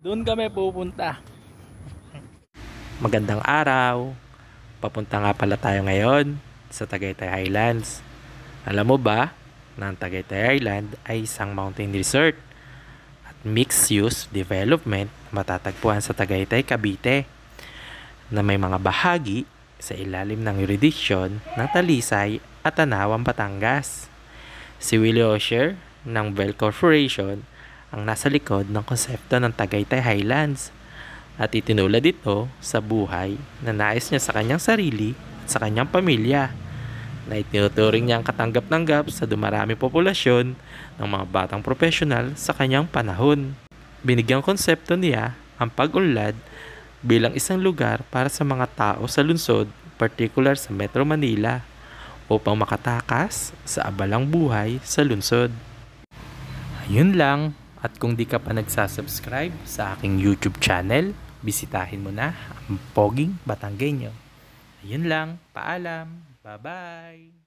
Doon kami pupunta. Magandang araw. Papunta nga pala tayo ngayon sa Tagaytay Highlands. Alam mo ba na ang Tagaytay Island ay isang mountain resort at mixed-use development matatagpuan sa Tagaytay, Cavite na may mga bahagi sa ilalim ng jurisdiction ng Talisay at Tanauan, Batangas. Si Willie Osher ng Bell Corporation ang nasa likod ng konsepto ng Tagaytay Highlands at itinulad ito sa buhay na nais niya sa kanyang sarili at sa kanyang pamilya na itinuturing niyang katanggap-tanggap sa dumaraming populasyon ng mga batang profesional sa kanyang panahon. Binigyang konsepto niya ang pag-unlad bilang isang lugar para sa mga tao sa lungsod, particular sa Metro Manila, upang makatakas sa abalang buhay sa lungsod. Ayun lang. At kung di ka pa nagsasubscribe sa aking YouTube channel, bisitahin mo na ang Poging Batanggenyo. Ayun lang, paalam, bye-bye!